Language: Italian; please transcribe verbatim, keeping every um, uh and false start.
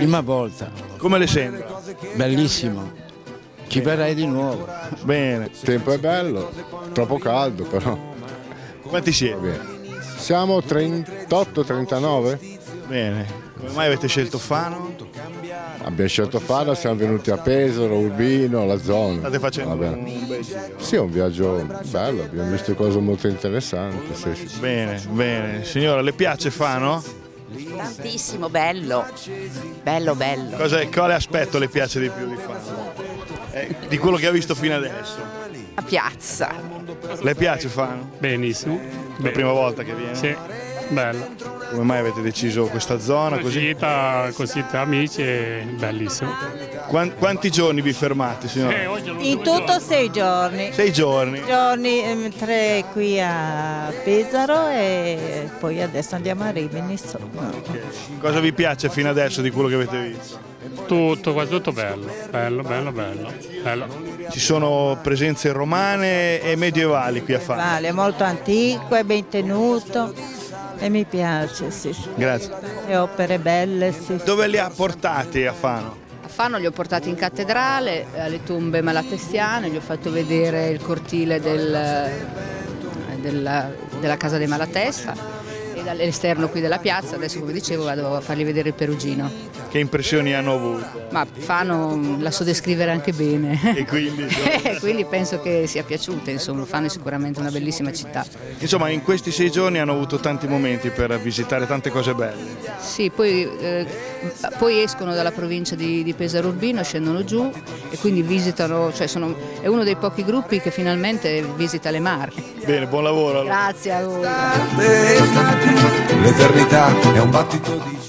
Prima volta. Come le sembra? Bellissimo. Ci verrei di nuovo. Bene. Il tempo è bello, troppo caldo però. Quanti siete? Bene. Siamo trentotto trentanove? Bene. Come mai avete scelto Fano? Abbiamo scelto Fano, siamo venuti a Pesaro, Urbino, la zona. State facendo Va bene. un bel giro. Sì, è un viaggio bello, abbiamo visto cose molto interessanti. Sì, sì. Bene, bene. Signora, le piace Fano? Tantissimo, bello, bello, bello. Cosa, quale aspetto le piace di più di Fano? Eh, di quello che ha visto fino adesso. La piazza. Le piace Fano? Benissimo. La prima volta che viene? Sì, bello. Come mai avete deciso questa zona così? Gita così tra amici è bellissimo. Quan- quanti giorni vi fermate, signora? Eh, oggi è l'ultimo In tutto giorno. sei giorni. Sei giorni. Giorni, ehm, tre qui a Pesaro e poi adesso andiamo a Rimini. insomma. Cosa vi piace fino adesso di quello che avete visto? Tutto, qua tutto bello, bello, bello, bello. bello. Ci sono presenze romane e medievali qui a Fano. Vale, è molto antico, è ben tenuto e mi piace, sì. Grazie. Le opere belle, sì. Dove li ha portati a Fano? A Fano li ho portati in cattedrale, alle tombe malatestiane, gli ho fatto vedere il cortile del, della, della casa dei Malatesta e dall'esterno qui della piazza. Adesso, come dicevo, vado a fargli vedere il Perugino. Che impressioni hanno avuto? Ma Fano la so descrivere anche bene. E quindi, quindi penso che sia piaciuta, insomma. Fano è sicuramente una bellissima città. insomma, in questi sei giorni hanno avuto tanti momenti per visitare tante cose belle. Sì, poi, eh, poi escono dalla provincia di, di Pesaro Urbino, scendono giù e quindi visitano, cioè sono, è uno dei pochi gruppi che finalmente visita le Marche. Bene, buon lavoro. Grazie a voi. L'eternità è un battito di